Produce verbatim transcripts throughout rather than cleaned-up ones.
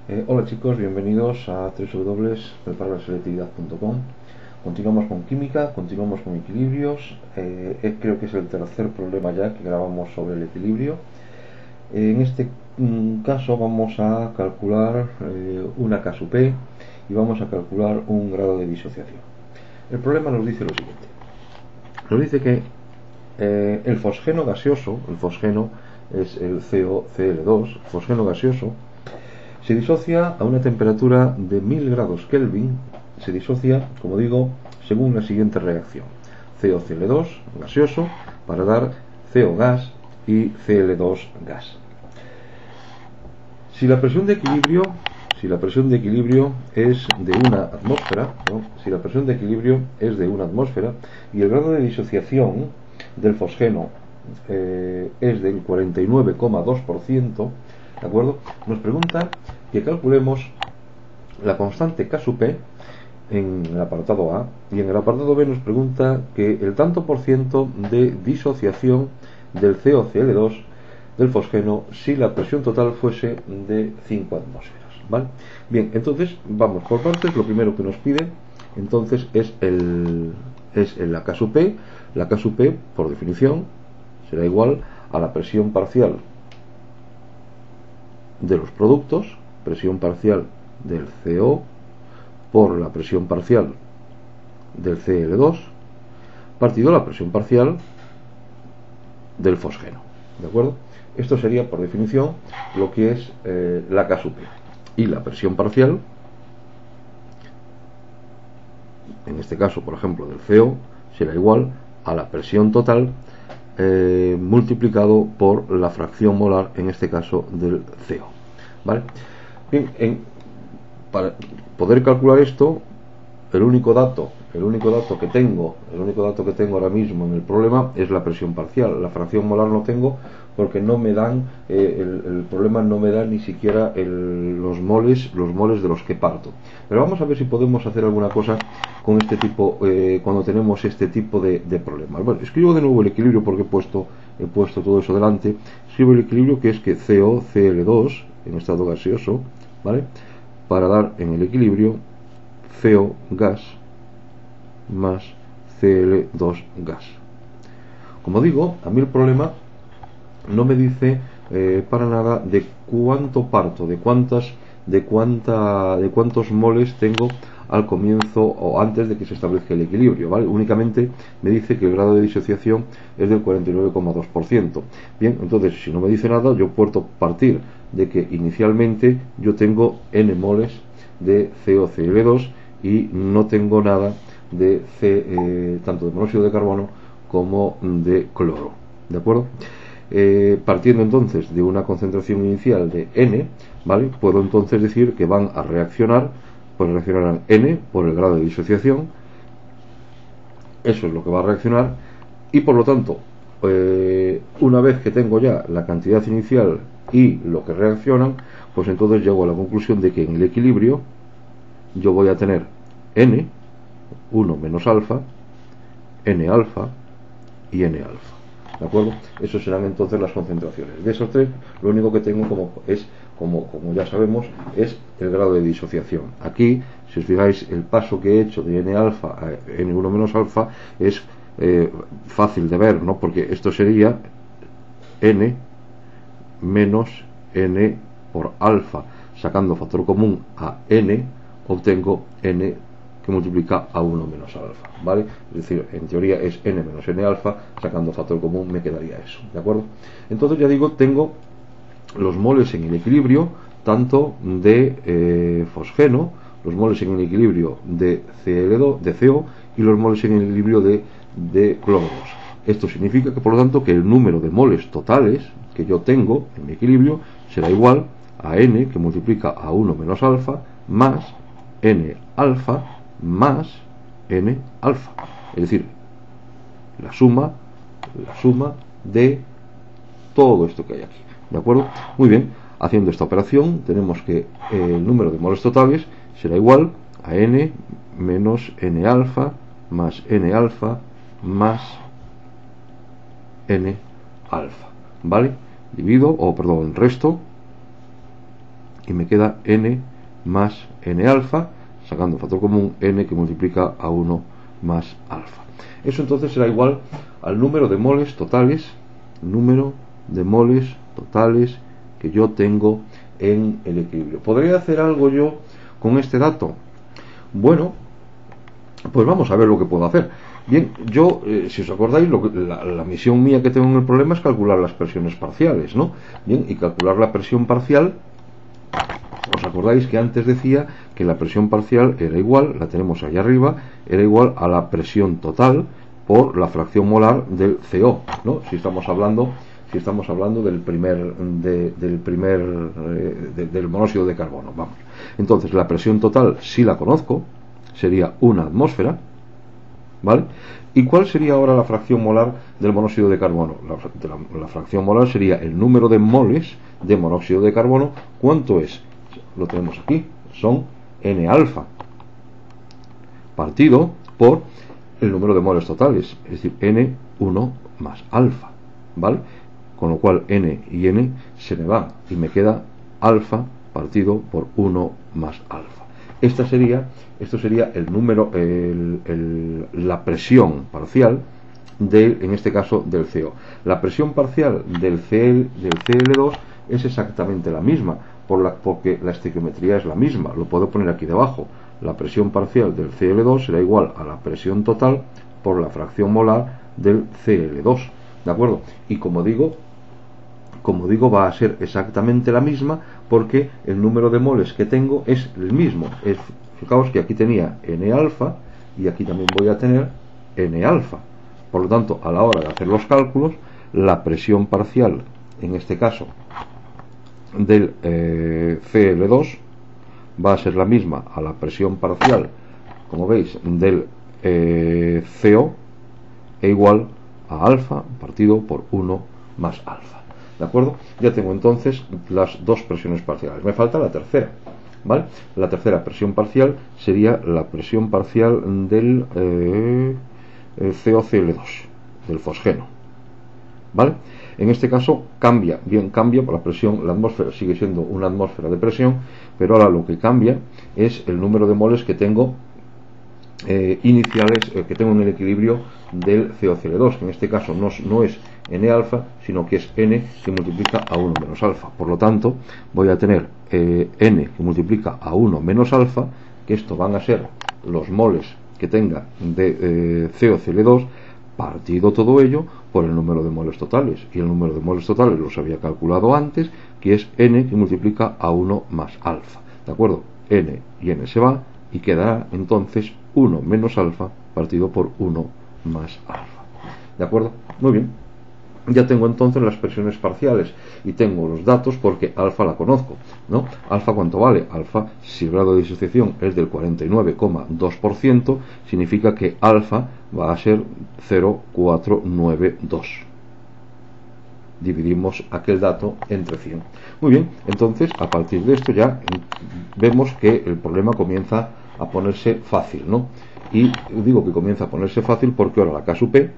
Eh, hola chicos, bienvenidos a w w w punto prepara la selectividad punto com. Continuamos con química, continuamos con equilibrios. Eh, eh, creo que es el tercer problema ya que grabamos sobre el equilibrio. Eh, en este mm, caso vamos a calcular eh, una K sub P y vamos a calcular un grado de disociación. El problema nos dice lo siguiente. Nos dice que eh, el fosgeno gaseoso, el fosgeno es el C O C L dos, fosgeno gaseoso, se disocia a una temperatura de mil grados Kelvin, se disocia, como digo, según la siguiente reacción. C O C L dos, gaseoso, para dar C O gas y C L dos gas. Si la presión de equilibrio, si la presión de equilibrio es de una atmósfera, ¿no? si la presión de equilibrio es de una atmósfera y el grado de disociación del fosgeno eh, es del cuarenta y nueve coma dos por ciento, ¿de acuerdo? Nos pregunta que calculemos la constante K sub P en el apartado A, y en el apartado B nos pregunta que el tanto por ciento de disociación del C O C L dos del fosgeno si la presión total fuese de cinco atmósferas, ¿vale? Bien, entonces vamos por partes. Lo primero que nos pide entonces es el es la K sub P. La K sub P, por definición, será igual a la presión parcial de los productos, presión parcial del C O por la presión parcial del C L dos partido la presión parcial del fosgeno, ¿de acuerdo? Esto sería por definición lo que es eh, la K sub P, y la presión parcial, en este caso por ejemplo del C O, será igual a la presión total eh, multiplicado por la fracción molar, en este caso del C O, ¿vale? Bien, en, para poder calcular esto, el único dato el único dato que tengo el único dato que tengo ahora mismo en el problema es la presión parcial. La fracción molar no tengo porque no me dan eh, el, el problema no me da ni siquiera el, los moles los moles de los que parto. Pero vamos a ver si podemos hacer alguna cosa con este tipo eh, cuando tenemos este tipo de, de problemas. Bueno, escribo de nuevo el equilibrio porque he puesto he puesto todo eso delante. Escribo el equilibrio, que es que C O C L dos en estado gaseoso, ¿vale?, para dar en el equilibrio C O gas más C L dos gas. Como digo, a mí el problema no me dice eh, para nada de cuánto parto, de cuántas, de cuánta, de cuántos moles tengo al comienzo o antes de que se establezca el equilibrio, ¿vale? Únicamente me dice que el grado de disociación es del cuarenta y nueve coma dos por ciento. Bien, entonces si no me dice nada, yo puedo partir de que inicialmente yo tengo n moles de C O C L dos y no tengo nada de C, eh, tanto de monóxido de carbono como de cloro, ¿de acuerdo? Eh, partiendo entonces de una concentración inicial de N, ¿vale?, puedo entonces decir que van a reaccionar, pues reaccionarán N por el grado de disociación, eso es lo que va a reaccionar, y por lo tanto, eh, una vez que tengo ya la cantidad inicial y lo que reaccionan, pues entonces llego a la conclusión de que en el equilibrio yo voy a tener N, uno menos alfa, N alfa y N alfa, ¿de acuerdo? Esos serán entonces las concentraciones. De esos tres, lo único que tengo como es, como, como ya sabemos, es el grado de disociación. Aquí, si os fijáis, el paso que he hecho de N alfa a N uno menos alfa es eh, fácil de ver, ¿no? Porque esto sería N menos N por alfa. Sacando factor común a N, obtengo N que multiplica a uno menos alfa, ¿vale? Es decir, en teoría es N menos N alfa, sacando factor común me quedaría eso, ¿de acuerdo? Entonces ya digo, tengo los moles en el equilibrio, tanto de eh, fosgeno, los moles en el equilibrio de C L dos, de C O, y los moles en el equilibrio de, de cloro dos. Esto significa que, por lo tanto, que el número de moles totales que yo tengo en mi equilibrio será igual a N, que multiplica a uno menos alfa, más N alfa más N alfa, es decir, la suma la suma de todo esto que hay aquí, ¿de acuerdo? Muy bien, haciendo esta operación tenemos que el número de moles totales será igual a N menos N alfa más N alfa más N alfa, ¿vale? Divido, o perdón, resto y me queda n más n alfa, sacando factor común n que multiplica a uno más alfa. Eso entonces será igual al número de moles totales, número de moles totales que yo tengo en el equilibrio. ¿Podría hacer algo yo con este dato? Bueno, pues vamos a ver lo que puedo hacer. Bien, yo, eh, si os acordáis, lo que, la, la misión mía que tengo en el problema es calcular las presiones parciales, ¿no? Bien, y calcular la presión parcial, os acordáis que antes decía que la presión parcial era igual, la tenemos ahí arriba, era igual a la presión total por la fracción molar del C O, ¿no? Si estamos hablando, si estamos hablando del primer, de, del primer, eh, de, del monóxido de carbono, vamos. Entonces, la presión total, si la conozco, sería una atmósfera, ¿vale? ¿Y cuál sería ahora la fracción molar del monóxido de carbono? La, la, la fracción molar sería el número de moles de monóxido de carbono. ¿Cuánto es? Lo tenemos aquí, son N alfa, partido por el número de moles totales, es decir, N uno más alfa, ¿vale? Con lo cual N y N se me van y me queda alfa partido por uno más alfa. Esta sería, esto sería el número, el, el, la presión parcial de, en este caso, del C O. La presión parcial del, C L, del C L dos es exactamente la misma, por la, porque la estequiometría es la misma. Lo puedo poner aquí debajo. La presión parcial del C L dos será igual a la presión total por la fracción molar del C L dos. ¿De acuerdo? Y como digo, como digo, va a ser exactamente la misma porque el número de moles que tengo es el mismo. Es, fijaos que aquí tenía N alfa y aquí también voy a tener N alfa. Por lo tanto, a la hora de hacer los cálculos, la presión parcial, en este caso, del eh, C L dos va a ser la misma a la presión parcial, como veis, del eh, C O, e igual a alfa partido por uno más alfa. ¿De acuerdo? Ya tengo entonces las dos presiones parciales. Me falta la tercera, ¿vale? La tercera presión parcial sería la presión parcial del eh, C O C L dos, del fosgeno, ¿vale? En este caso cambia, bien cambia por la presión, la atmósfera sigue siendo una atmósfera de presión, pero ahora lo que cambia es el número de moles que tengo eh, iniciales, eh, que tengo en el equilibrio del C O C L dos, que en este caso no, no es N alfa, sino que es N que multiplica a uno menos alfa. Por lo tanto, voy a tener eh, N que multiplica a uno menos alfa, que esto van a ser los moles que tenga de eh, C O C L dos, partido todo ello por el número de moles totales, y el número de moles totales los había calculado antes, que es N que multiplica a uno más alfa, ¿de acuerdo? N y N se va y quedará entonces uno menos alfa partido por uno más alfa, ¿de acuerdo? Muy bien, ya tengo entonces las presiones parciales y tengo los datos porque alfa la conozco, ¿no? Alfa, ¿cuánto vale? Alfa, si el grado de disociación es del cuarenta y nueve coma dos por ciento, significa que alfa va a ser cero coma cuatrocientos noventa y dos. Dividimos aquel dato entre cien. Muy bien, entonces a partir de esto ya vemos que el problema comienza a ponerse fácil, ¿no? Y digo que comienza a ponerse fácil porque ahora la K sub P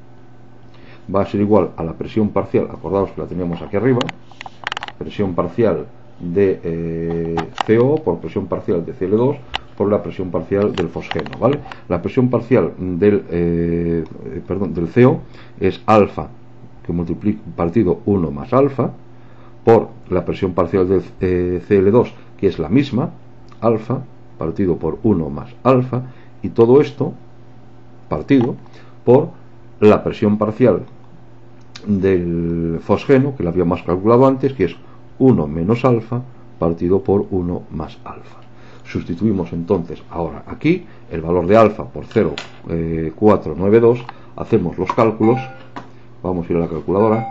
va a ser igual a la presión parcial, acordaos que la teníamos aquí arriba, presión parcial de eh, C O por presión parcial de C L dos por la presión parcial del fosgeno, ¿vale? La presión parcial del, eh, perdón, del C O es alfa que multiplica partido uno más alfa por la presión parcial del eh, C L dos, que es la misma, alfa partido por uno más alfa, y todo esto partido por la presión parcial del fosgeno, que la habíamos calculado antes, que es uno menos alfa partido por uno más alfa. Sustituimos entonces ahora aquí el valor de alfa por cero coma cuatrocientos noventa y dos, hacemos los cálculos, vamos a ir a la calculadora.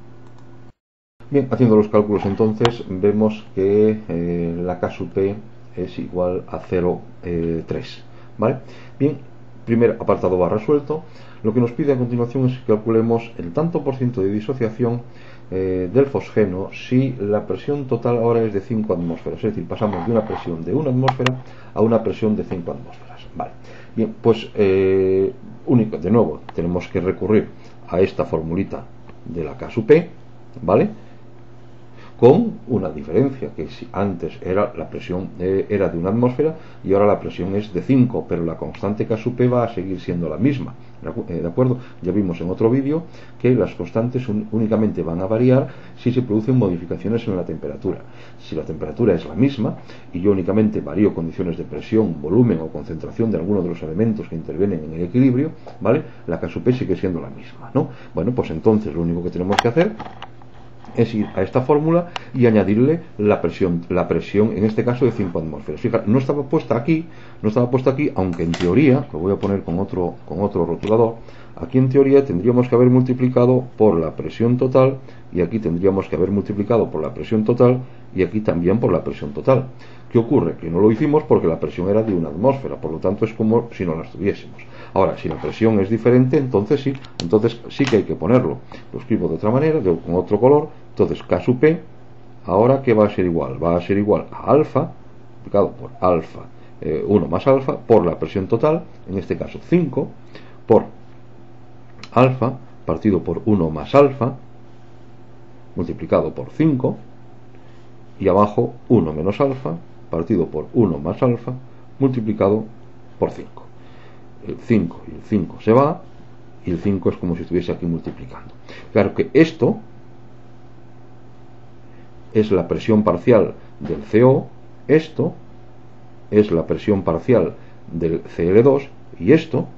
Bien, haciendo los cálculos entonces vemos que eh, la K sub P es igual a cero coma tres, ¿vale? Bien, primer apartado va resuelto. Lo que nos pide a continuación es que calculemos el tanto por ciento de disociación eh, del fosgeno si la presión total ahora es de cinco atmósferas, es decir, pasamos de una presión de una atmósfera a una presión de cinco atmósferas. Vale. Bien, pues eh, único, de nuevo tenemos que recurrir a esta formulita de la K sub P, ¿vale? con una diferencia, que si antes era la presión eh, era de una atmósfera y ahora la presión es de cinco, pero la constante K sub P va a seguir siendo la misma, ¿de acuerdo? Ya vimos en otro vídeo que las constantes un, únicamente van a variar si se producen modificaciones en la temperatura. Si la temperatura es la misma y yo únicamente varío condiciones de presión, volumen o concentración de alguno de los elementos que intervienen en el equilibrio, ¿vale? La K sub P sigue siendo la misma, ¿no? Bueno, pues entonces lo único que tenemos que hacer es ir a esta fórmula y añadirle la presión, la presión en este caso de cinco atmósferas. Fíjate, no estaba puesta aquí, no estaba puesta aquí, aunque en teoría, lo voy a poner con otro, con otro rotulador, aquí en teoría tendríamos que haber multiplicado por la presión total, y aquí tendríamos que haber multiplicado por la presión total, y aquí también por la presión total. ¿Qué ocurre? Que no lo hicimos porque la presión era de una atmósfera, por lo tanto es como si no la tuviésemos. Ahora, si la presión es diferente, entonces sí, entonces sí que hay que ponerlo. Lo escribo de otra manera, de, con otro color. Entonces K sub P, ahora ¿qué va a ser igual? Va a ser igual a alfa, multiplicado por alfa, eh, uno más alfa, por la presión total, en este caso cinco, por alfa, partido por uno más alfa, multiplicado por cinco, y abajo uno menos alfa, partido por uno más alfa, multiplicado por cinco. El cinco y el cinco se va, y el cinco es como si estuviese aquí multiplicando. Claro que esto es la presión parcial del C O, esto es la presión parcial del C L dos, y esto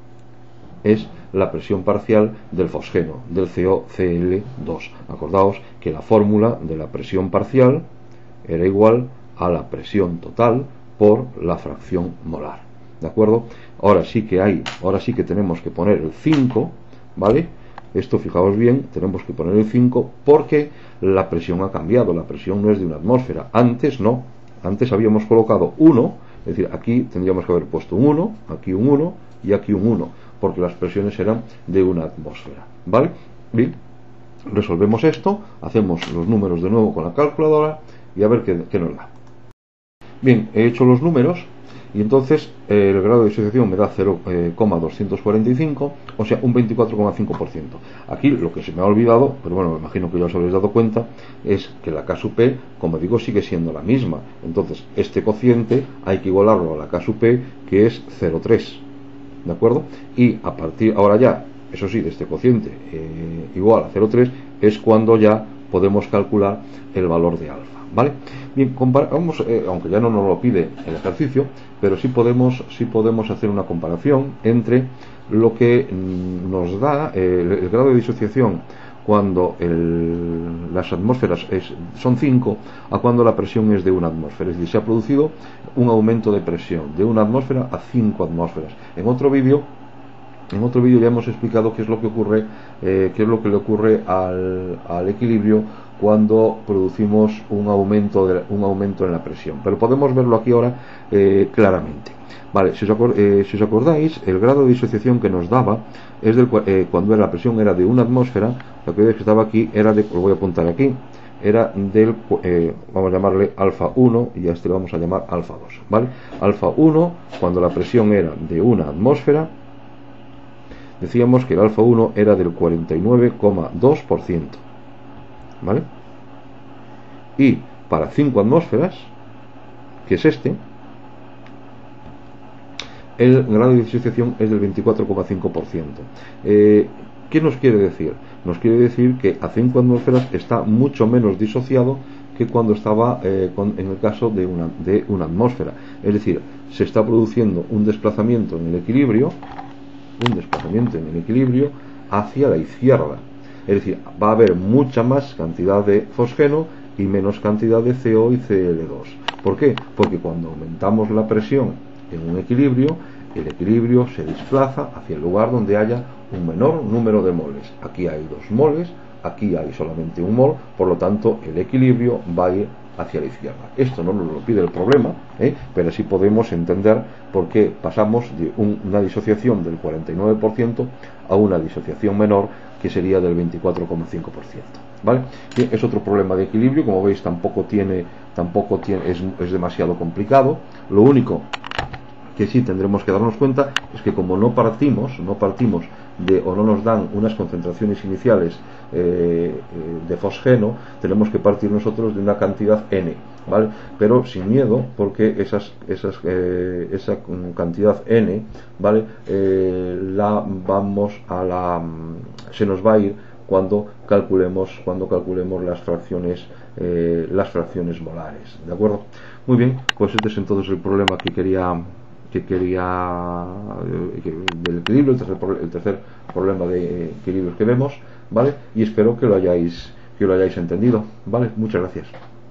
es la presión parcial del fosgeno, del C O C L dos. Acordaos que la fórmula de la presión parcial era igual a la presión total por la fracción molar. ¿De acuerdo? Ahora sí que hay, ahora sí que tenemos que poner el cinco, ¿vale? Esto, fijaos bien, tenemos que poner el cinco porque la presión ha cambiado, la presión no es de una atmósfera. Antes no, antes habíamos colocado uno, es decir, aquí tendríamos que haber puesto un uno, aquí un uno y aquí un uno, porque las presiones eran de una atmósfera, ¿vale? Bien, resolvemos esto, hacemos los números de nuevo con la calculadora y a ver qué, qué nos da. Bien, he hecho los números y entonces eh, el grado de disociación me da cero coma doscientos cuarenta y cinco, o sea, un veinticuatro coma cinco por ciento. Aquí lo que se me ha olvidado, pero bueno, me imagino que ya os habréis dado cuenta, es que la K sub P, como digo, sigue siendo la misma. Entonces, este cociente hay que igualarlo a la K sub P, que es cero coma tres. ¿De acuerdo? Y a partir, ahora ya, eso sí, de este cociente eh, igual a cero coma tres, es cuando ya podemos calcular el valor de alfa, ¿vale? Bien, comparamos, eh, aunque ya no nos lo pide el ejercicio, pero sí podemos, sí podemos hacer una comparación entre lo que nos da eh, el, el grado de disociación cuando el, las atmósferas es, son cinco, a cuando la presión es de una atmósfera. Es decir, se ha producido un aumento de presión de una atmósfera a cinco atmósferas. En otro vídeo En otro vídeo ya hemos explicado qué es lo que ocurre, eh, qué es lo que le ocurre al, al equilibrio cuando producimos un aumento de, un aumento en la presión. Pero podemos verlo aquí ahora eh, claramente. Vale, si os, acord, eh, si os acordáis, el grado de disociación que nos daba es del, eh, cuando la presión era de una atmósfera. Lo que veis que estaba aquí era de, lo voy a apuntar aquí, era del, eh, vamos a llamarle alfa uno y a este lo vamos a llamar alfa dos. ¿Vale? Alfa uno, cuando la presión era de una atmósfera, decíamos que el alfa uno era del cuarenta y nueve coma dos por ciento, ¿vale? Y para cinco atmósferas, que es este, el grado de disociación es del veinticuatro coma cinco por ciento. Eh, ¿Qué nos quiere decir? Nos quiere decir que a cinco atmósferas está mucho menos disociado que cuando estaba eh, con, en el caso de una, de una atmósfera. Es decir, se está produciendo un desplazamiento en el equilibrio, un desplazamiento en el equilibrio hacia la izquierda. Es decir, va a haber mucha más cantidad de fosgeno y menos cantidad de C O y C L dos. ¿Por qué? Porque cuando aumentamos la presión en un equilibrio, el equilibrio se desplaza hacia el lugar donde haya un menor número de moles. Aquí hay dos moles, aquí hay solamente un mol, por lo tanto el equilibrio va a ir hacia la izquierda. Esto no nos lo pide el problema, ¿eh? Pero sí podemos entender por qué pasamos de un, una disociación del cuarenta y nueve por ciento a una disociación menor, que sería del veinticuatro coma cinco por ciento. ¿Vale? Bien, es otro problema de equilibrio, como veis tampoco tiene, tampoco tiene, es, es demasiado complicado. Lo único que sí tendremos que darnos cuenta es que como no partimos, no partimos de, o no nos dan unas concentraciones iniciales eh, de fosgeno, tenemos que partir nosotros de una cantidad n, ¿vale? Pero sin miedo, porque esas, esas, eh, esa cantidad n, ¿vale? Eh, la vamos a la se nos va a ir cuando calculemos cuando calculemos las fracciones eh, las fracciones molares, ¿de acuerdo? Muy bien, pues este es entonces el problema que quería que quería eh, del equilibrio, el tercer, el tercer problema de equilibrios que vemos, ¿vale? Y espero que lo hayáis que lo hayáis entendido, ¿vale? Muchas gracias.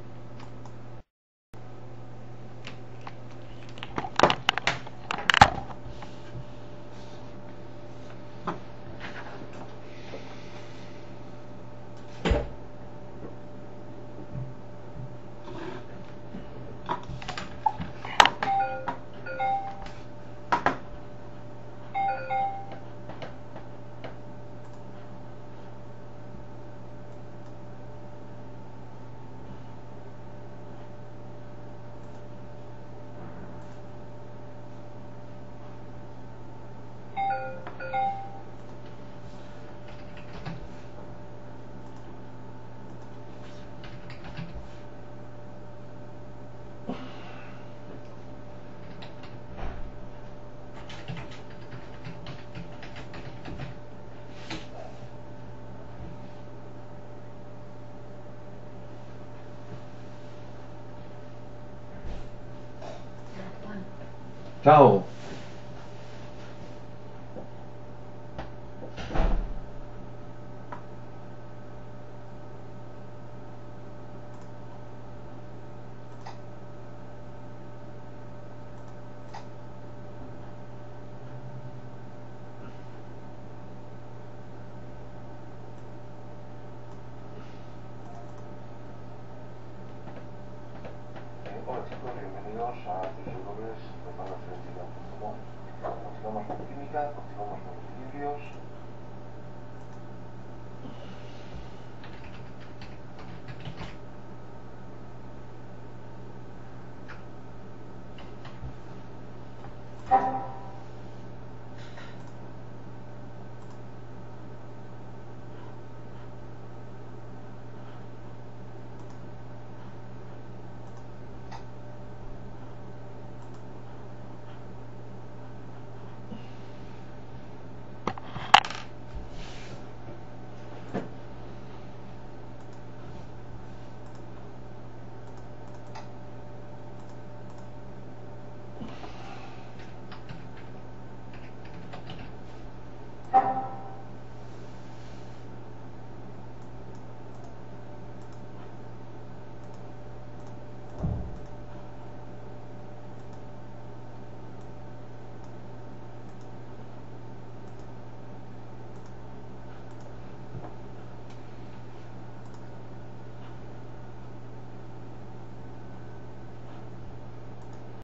Chao. Hola chicos, bienvenidos a dobles de Pablo Ferentino. Continuamos con química, continuamos con equilibrios.